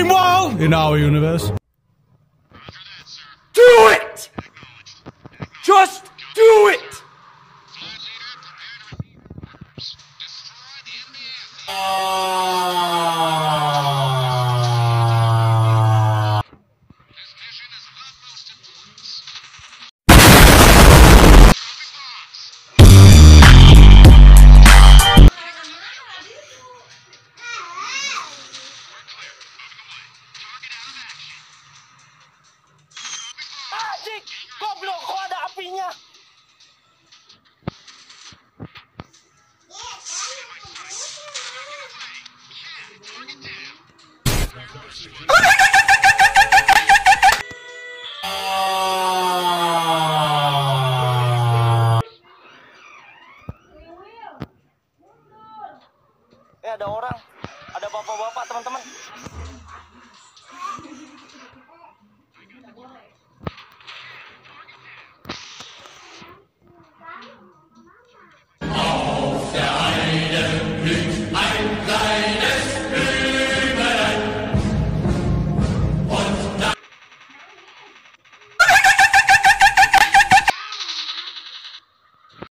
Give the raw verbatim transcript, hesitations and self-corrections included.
going well in our universe. Do it! Just do it! Asik! Goblok, kok ada apinya? Oh,